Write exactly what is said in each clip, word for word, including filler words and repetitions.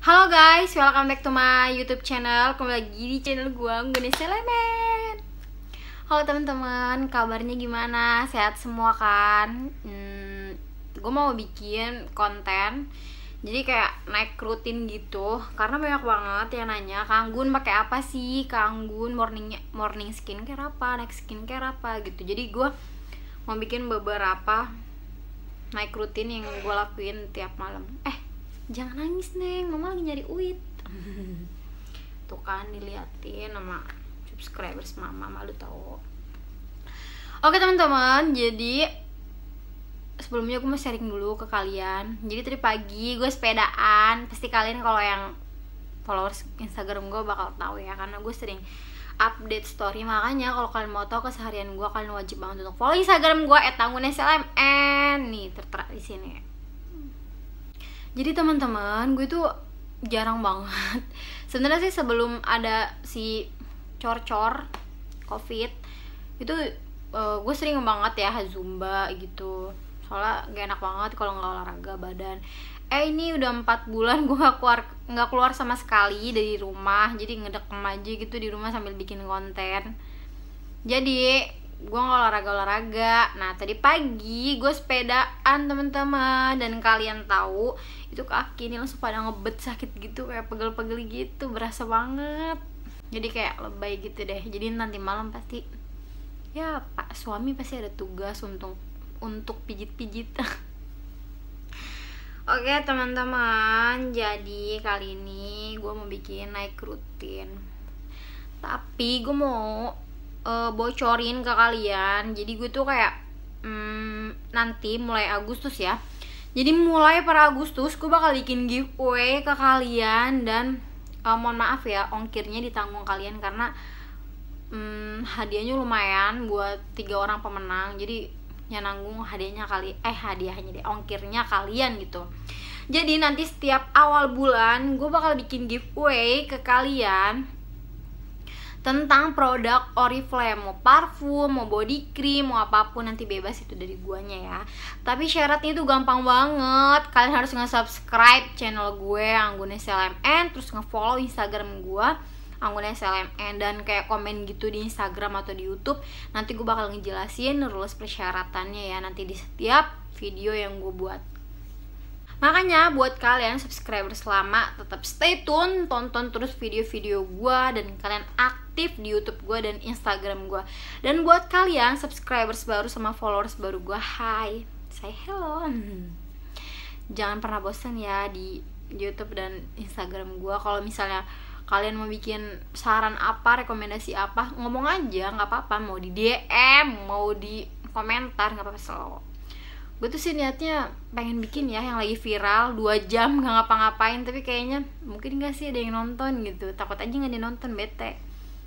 Halo guys, welcome back to my YouTube channel. Kembali lagi di channel gue, Ganesha Lemen. Halo teman-teman, kabarnya gimana? Sehat semua kan? Hmm, gue mau bikin konten, jadi kayak naik rutin gitu. Karena banyak banget yang nanya, Kang Gun pakai apa sih? Kang Gun morning morning skincare apa? Night skincare apa? Gitu. Jadi gue mau bikin beberapa naik rutin yang gue lakuin tiap malam. Eh jangan nangis Neng, mama lagi nyari uit. Tuh kan, diliatin sama subscribers mama, malu tau. Oke teman-teman, jadi sebelumnya gue mau sharing dulu ke kalian. Jadi tadi pagi gue sepedaan. Pasti kalian kalau yang followers Instagram gue bakal tahu ya, karena gue sering update story. Makanya kalau kalian mau tahu keseharian gue, kalian wajib banget untuk follow Instagram gue et ganesha lemen. Nih tertera di sini. Jadi teman-teman, gue tuh jarang banget. Sebenarnya sih sebelum ada si cor-cor covid itu uh, gue sering banget ya zumba gitu. Soalnya gak enak banget kalau nggak olahraga badan. Eh ini udah empat bulan gue nggak keluar nggak keluar sama sekali dari rumah. Jadi ngedekem aja gitu di rumah sambil bikin konten. Jadi gue nggak olahraga-olahraga. Nah tadi pagi gue sepedaan teman-teman, dan kalian tahu itu kaki ini langsung pada ngebet sakit gitu, kayak pegel-pegel gitu, berasa banget. Jadi kayak lebay gitu deh. Jadi nanti malam pasti ya pak suami pasti ada tugas untuk untuk pijit-pijit. Oke teman-teman, jadi kali ini gue mau bikin naik rutin, tapi gue mau uh, bocorin ke kalian. Jadi gue tuh kayak hmm, nanti mulai Agustus ya. Jadi mulai per Agustus gue bakal bikin giveaway ke kalian, dan uh, mohon maaf ya ongkirnya ditanggung kalian karena hmm, hadiahnya lumayan buat tiga orang pemenang. Jadi yang nanggung hadiahnya kali eh hadiahnya deh ongkirnya kalian gitu. Jadi nanti setiap awal bulan gue bakal bikin giveaway ke kalian tentang produk Oriflame, mau parfum, mau body cream, mau apapun, nanti bebas itu dari guanya ya. Tapi syaratnya itu gampang banget. Kalian harus nge-subscribe channel gue Ganesha lemen, terus nge-follow Instagram gue Ganesha lemen, dan kayak komen gitu di Instagram atau di YouTube. Nanti gue bakal ngejelasin rules persyaratannya ya nanti di setiap video yang gue buat. Makanya buat kalian subscribers lama tetap stay tune, tonton terus video-video gue, dan kalian aktif di YouTube gue dan Instagram gue. Dan buat kalian subscribers baru sama followers baru gue, hai, say hello. Jangan pernah bosan ya di YouTube dan Instagram gue. Kalau misalnya kalian mau bikin saran apa, rekomendasi apa, ngomong aja, nggak apa-apa. Mau di D M, mau di komentar, nggak apa-apa selalu. Gue tuh sih niatnya pengen bikin ya yang lagi viral dua jam gak ngapa-ngapain, tapi kayaknya mungkin gak sih ada yang nonton gitu. Takut aja gak ada yang nonton, bete.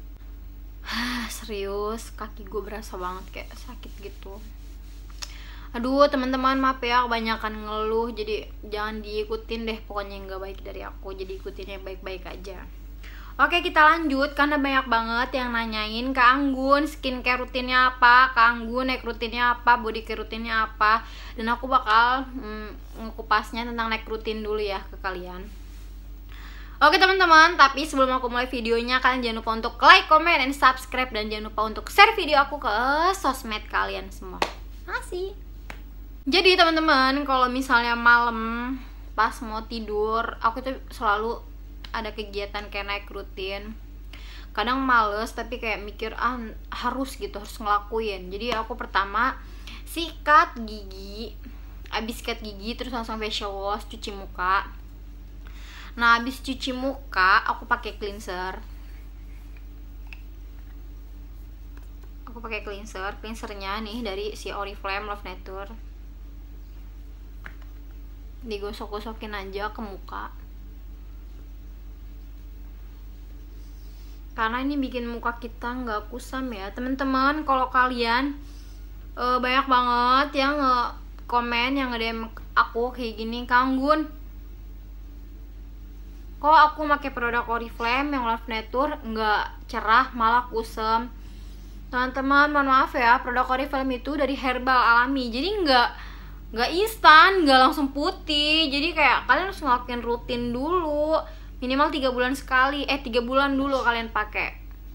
Serius, kaki gue berasa banget kayak sakit gitu. Aduh teman-teman, maaf ya kebanyakan ngeluh, jadi jangan diikutin deh pokoknya yang gak baik dari aku. Jadi ikutin yang baik-baik aja. Oke kita lanjut, karena banyak banget yang nanyain Kang Gun skincare rutinnya apa, Kang Gun naik rutinnya apa, body care rutinnya apa. Dan aku bakal mm, ngekupasnya tentang naik rutin dulu ya ke kalian. Oke teman-teman, tapi sebelum aku mulai videonya, kalian jangan lupa untuk like, comment, dan subscribe. Dan jangan lupa untuk share video aku ke sosmed kalian semua. Makasih. Jadi teman-teman, kalau misalnya malam pas mau tidur, aku tuh selalu ada kegiatan kayak naik rutin. Kadang males tapi kayak mikir ah harus gitu, harus ngelakuin. Jadi aku pertama sikat gigi, abis sikat gigi terus langsung facial wash, cuci muka. Nah abis cuci muka aku pakai cleanser. Aku pakai cleanser, cleansernya nih dari si Oriflame Love Nature. Digosok-gosokin aja ke muka, karena ini bikin muka kita nggak kusam ya teman-teman. Kalau kalian e, banyak banget yang nge komen, yang nge D M aku kayak gini, Kang Gun kok aku pakai produk Oriflame yang Love Nature nggak cerah malah kusam. Teman-teman mohon maaf ya, produk Oriflame itu dari herbal alami, jadi nggak nggak instan, nggak langsung putih. Jadi kayak kalian harus ngelakuin rutin dulu, minimal tiga bulan sekali, eh tiga bulan dulu kalian pakai.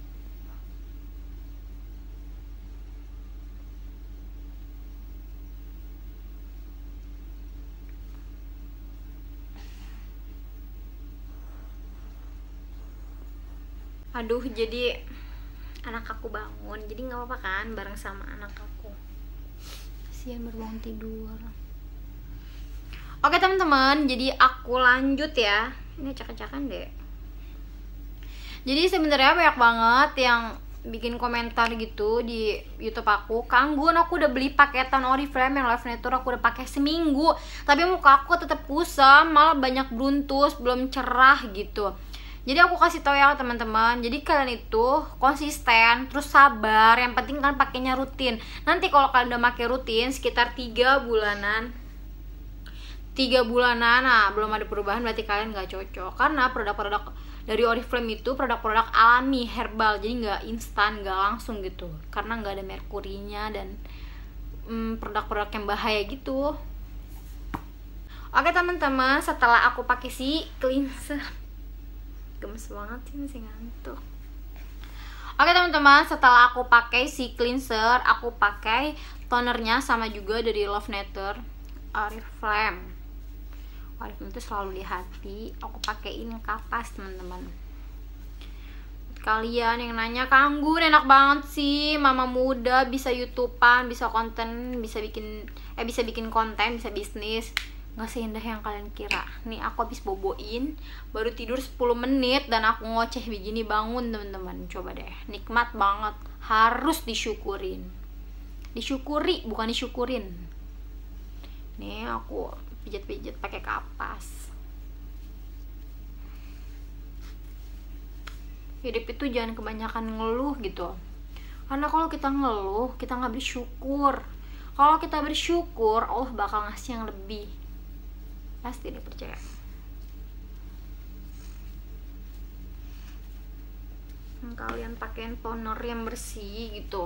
Aduh, jadi anak aku bangun, jadi nggak apa-apa kan bareng sama anak aku. Kasihan baru bangun tidur. Oke teman-teman, jadi aku lanjut ya. Ini acak-acakan deh. Jadi sebenarnya banyak banget yang bikin komentar gitu di YouTube aku. Kanggun, aku udah beli paketan Oriflame yang Live Nature, aku udah pakai seminggu, tapi muka aku tetap kusam, malah banyak bruntus, belum cerah gitu. Jadi aku kasih tahu ya teman-teman, jadi kalian itu konsisten, terus sabar, yang penting kan pakainya rutin. Nanti kalau kalian udah pakai rutin sekitar tiga bulanan, tiga bulanan, nah belum ada perubahan berarti kalian nggak cocok. Karena produk-produk dari Oriflame itu produk-produk alami, herbal, jadi nggak instan, nggak langsung gitu. Karena nggak ada merkurinya dan hmm, produk-produk yang bahaya gitu. Oke teman-teman, setelah aku pakai si cleanser, gemes banget sih, masih ngantuk. Oke teman-teman, setelah aku pakai si cleanser, aku pakai tonernya sama juga dari Love Nature Oriflame. Oriflame itu selalu di hati. Aku pakein kapas teman-teman. Kalian yang nanya, Kanggun enak banget sih, mama muda, bisa YouTubean, bisa konten, bisa bikin eh bisa bikin konten, bisa bisnis. Nggak seindah yang kalian kira. Nih aku habis boboin, baru tidur sepuluh menit dan aku ngoceh begini bangun teman-teman. Coba deh, nikmat banget, harus disyukurin. Disyukuri, bukan disyukurin. Nih aku pijat-pijat pakai kapas. Hidup itu jangan kebanyakan ngeluh gitu. Karena kalau kita ngeluh, kita nggak bersyukur. Kalau kita bersyukur, Allah bakal ngasih yang lebih. Pasti deh, percaya. Kalian pakein toner yang bersih gitu.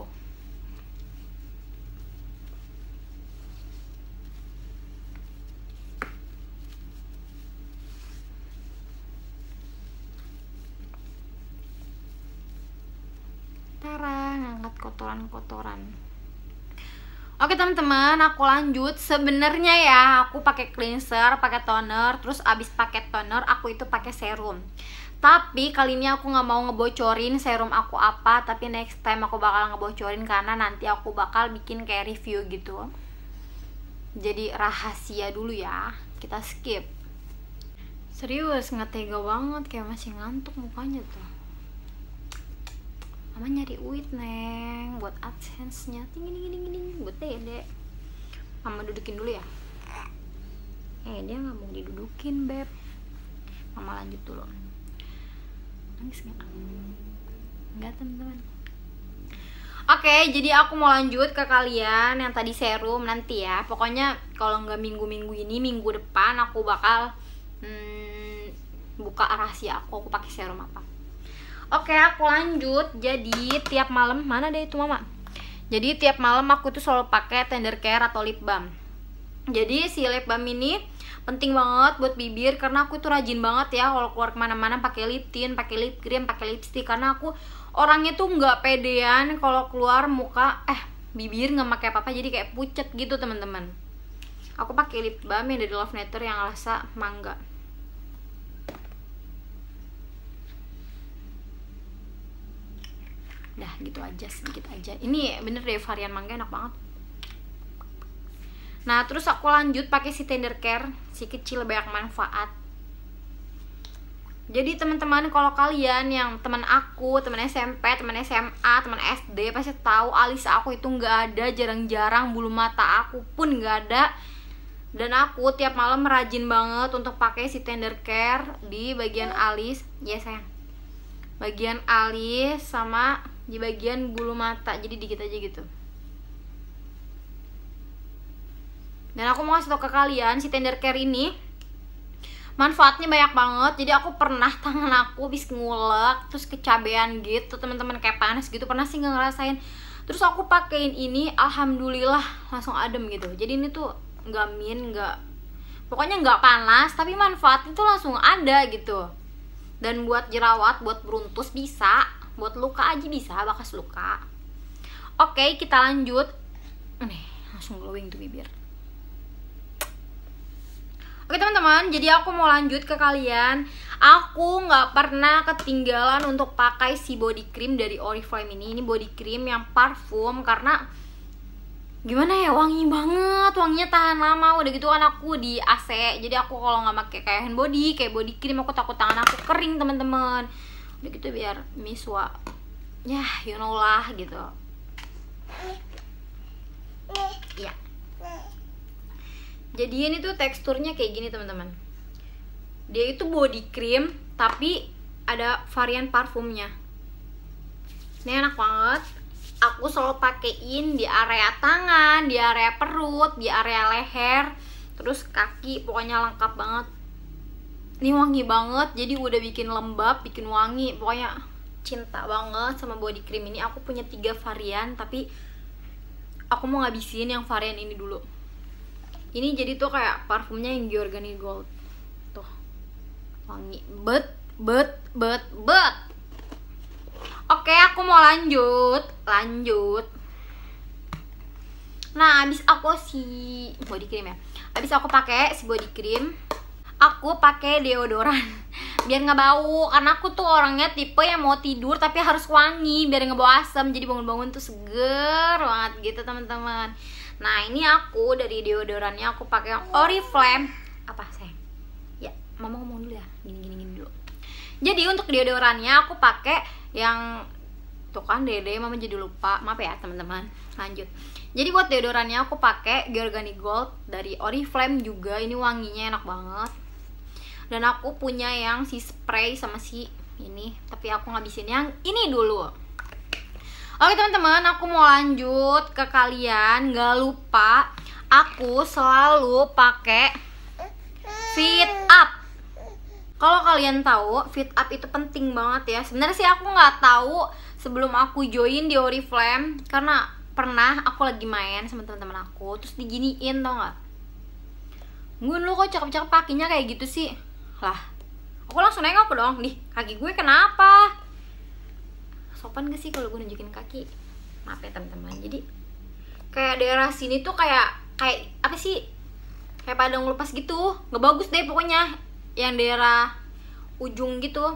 Tara, ngangkat kotoran-kotoran. Oke teman-teman, aku lanjut. Sebenarnya ya, aku pakai cleanser, pakai toner, terus abis pakai toner, aku itu pakai serum. Tapi kali ini aku nggak mau ngebocorin serum aku apa, tapi next time aku bakal ngebocorin karena nanti aku bakal bikin kayak review gitu. Jadi rahasia dulu ya, kita skip. Serius, nggak tega banget, kayak masih ngantuk mukanya tuh. Mama nyari uit neng buat AdSense-nya, ting gini gini gini buat dede. Mama dudukin dulu ya. Eh dia nggak mau didudukin beb. Mama lanjut dulu. Nangis nggak? Nggak teman-teman. Oke, jadi aku mau lanjut ke kalian yang tadi serum nanti ya. Pokoknya kalau nggak minggu-minggu ini, minggu depan aku bakal hmm, buka rahasia aku, aku pakai serum apa. Oke, aku lanjut. Jadi tiap malam, mana deh itu mama? Jadi tiap malam aku tuh selalu pakai tender care atau lip balm. Jadi si lip balm ini penting banget buat bibir karena aku tuh rajin banget ya kalau keluar kemana-mana pakai lip tint, pakai lip cream, pakai lipstick. Karena aku orangnya tuh nggak pedean kalau keluar muka eh bibir nggak pakai apa-apa, jadi kayak pucet gitu teman-teman. Aku pakai lip balm yang dari Love Nature yang rasa mangga. Dah gitu aja, sedikit aja. Ini bener deh, varian mangga enak banget. Nah terus aku lanjut pakai si tender care, si kecil banyak manfaat. Jadi teman-teman, kalau kalian yang teman aku, teman S M P, teman S M A, teman S D pasti tahu alis aku itu nggak ada, jarang-jarang, bulu mata aku pun nggak ada. Dan aku tiap malam rajin banget untuk pakai si tender care di bagian alis, ya sayang, bagian alis sama di bagian bulu mata, jadi dikit aja gitu. Dan aku mau kasih tau ke kalian, si tender care ini manfaatnya banyak banget. Jadi aku pernah tangan aku habis ngulek terus kecabean gitu teman-teman, kayak panas gitu, pernah sih nggak ngerasain. Terus aku pakein ini, alhamdulillah langsung adem gitu. Jadi ini tuh nggak min, nggak pokoknya nggak panas, tapi manfaatnya tuh langsung ada gitu. Dan buat jerawat, buat beruntus bisa, buat luka aja bisa, bekas luka. Oke, kita lanjut. Nih, langsung glowing tuh bibir. Oke teman-teman, jadi aku mau lanjut ke kalian. Aku nggak pernah ketinggalan untuk pakai si body cream dari Oriflame ini. Ini body cream yang parfum, karena gimana ya, wangi banget, wanginya tahan lama. Udah gitu kan aku di A C, jadi aku kalau nggak pakai kayak hand body, kayak body cream, aku takut tangan aku kering teman-teman. Udah gitu biar miswa, ya you know lah gitu. Iya. Jadi ini tuh teksturnya kayak gini teman-teman. Dia itu body cream tapi ada varian parfumnya. Ini enak banget. Aku selalu pakein di area tangan, di area perut, di area leher, terus kaki, pokoknya lengkap banget. Ini wangi banget, jadi udah bikin lembab, bikin wangi. Pokoknya cinta banget sama body cream ini. Aku punya tiga varian, tapi aku mau ngabisin yang varian ini dulu. Ini jadi tuh kayak parfumnya yang Giorgani Gold. Tuh, wangi bet, bet, bet, bet. Oke, aku mau lanjut, lanjut. Nah, abis aku si body cream ya. Abis aku pakai si body cream, aku pakai deodoran biar nggak bau. Karena aku tuh orangnya tipe yang mau tidur tapi harus wangi biar nggak bau asam. Jadi bangun-bangun tuh seger banget gitu teman-teman. Nah, ini aku dari deodorannya aku pakai yang Oriflame. Apa sayang? Ya, mama ngomong dulu ya. Gini-gini dulu. Jadi untuk deodorannya aku pakai yang tuh kan dede, mama jadi lupa. Maaf ya teman-teman. Lanjut. Jadi buat deodorannya aku pakai Giorgani Gold dari Oriflame juga. Ini wanginya enak banget. Dan aku punya yang si spray sama si ini, tapi aku ngabisin yang ini dulu. Oke teman-teman, aku mau lanjut ke kalian. Gak lupa, aku selalu pakai Fit Up. Kalau kalian tahu, Fit Up itu penting banget ya. Sebenarnya sih aku nggak tahu sebelum aku join di Oriflame, karena pernah aku lagi main sama teman-teman aku, terus diginiin, tau nggak? Gun, lu kok cakep-cakep kakinya kayak gitu sih? Lah, aku langsung nengok dong, nih kaki gue kenapa? Sopan gak sih kalau gue nunjukin kaki? Maaf ya teman-teman. Jadi kayak daerah sini tuh kayak kayak apa sih? Kayak padang lepas gitu. Nggak bagus deh pokoknya. Yang daerah ujung gitu,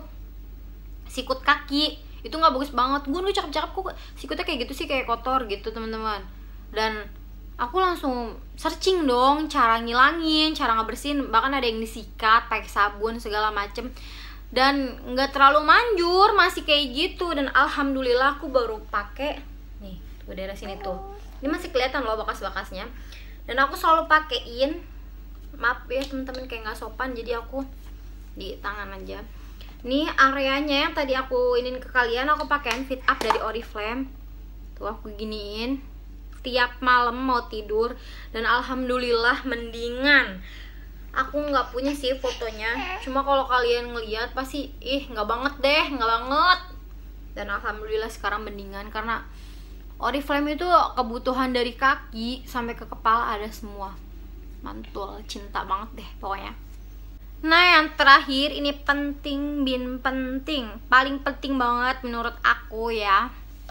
sikut kaki itu nggak bagus banget. Gue lu cakep-cakep kok sikutnya kayak gitu sih, kayak kotor gitu teman-teman. Dan aku langsung searching dong cara ngilangin, cara ngebersihin. Bahkan ada yang disikat pakai sabun segala macem. Dan nggak terlalu manjur, masih kayak gitu. Dan alhamdulillah aku baru pakai nih tuh daerah sini tuh, ini masih kelihatan loh bekas-bekasnya. Dan aku selalu pakein, maaf ya teman-teman kayak nggak sopan, jadi aku di tangan aja. Nih areanya yang tadi aku inin ke kalian, aku pakein Fit Up dari Oriflame. Tuh aku giniin tiap malam mau tidur, dan alhamdulillah mendingan. Aku nggak punya sih fotonya, cuma kalau kalian ngeliat pasti ih nggak banget deh, nggak banget. Dan alhamdulillah sekarang mendingan, karena Oriflame itu kebutuhan dari kaki sampai ke kepala ada semua. Mantul, cinta banget deh pokoknya. Nah yang terakhir ini penting bin penting, paling penting banget menurut aku ya.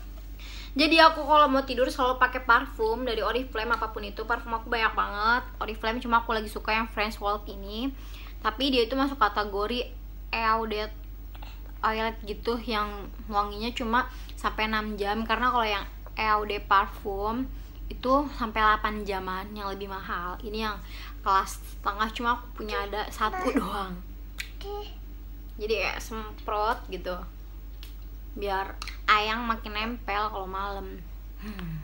Jadi aku kalau mau tidur selalu pakai parfum dari Oriflame, apapun itu. Parfum aku banyak banget Oriflame, cuma aku lagi suka yang French World ini. Tapi dia itu masuk kategori Eau de Toilette gitu, yang wanginya cuma sampai enam jam. Karena kalau yang Eau de Parfum itu sampai delapan jaman, yang lebih mahal. Ini yang kelas setengah, cuma aku punya ada satu doang. Jadi kayak semprot gitu, biar ayang makin nempel kalau malam. hmm.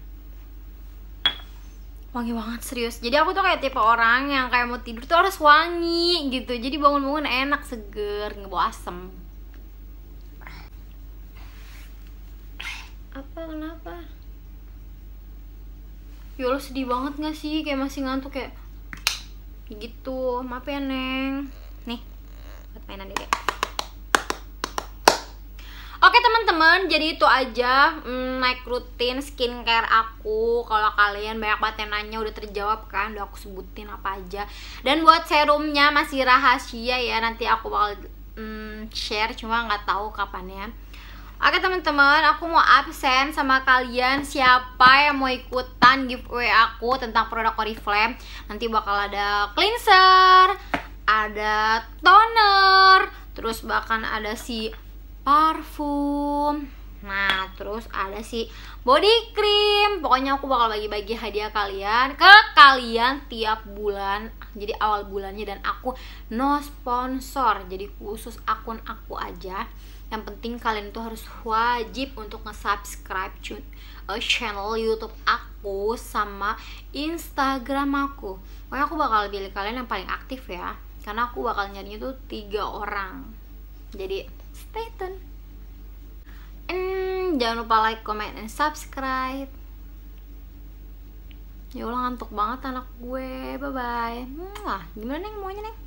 Wangi banget serius. Jadi aku tuh kayak tipe orang yang kayak mau tidur tuh harus wangi gitu. Jadi bangun-bangun enak, seger, nggak bau asem. Apa kenapa? Ya Allah, sedih banget gak sih? Kayak masih ngantuk kayak gitu. Maaf ya Neng. Nih buat mainan dede. Oke teman-teman, teman-teman, jadi itu aja hmm, naik rutin skincare aku. Kalau kalian banyak banget yang nanya udah terjawab kan, udah aku sebutin apa aja. Dan buat serumnya masih rahasia ya, nanti aku bakal hmm, share, cuma nggak tahu kapan ya. Oke teman-teman, aku mau absen sama kalian. Siapa yang mau ikutan giveaway aku tentang produk Oriflame, nanti bakal ada cleanser, ada toner, terus bahkan ada si parfum, nah terus ada si body cream. Pokoknya aku bakal bagi-bagi hadiah kalian ke kalian tiap bulan. Jadi awal bulannya, dan aku no sponsor, jadi khusus akun aku aja. Yang penting kalian tuh harus wajib untuk nge-subscribe channel YouTube aku sama Instagram aku. Pokoknya aku bakal pilih kalian yang paling aktif ya, karena aku bakal nyarinya tuh tiga orang. Jadi stay tune. And jangan lupa like, comment, and subscribe. Ya Allah, ngantuk banget anak gue. Bye bye. Wah, gimana nih maunya nih?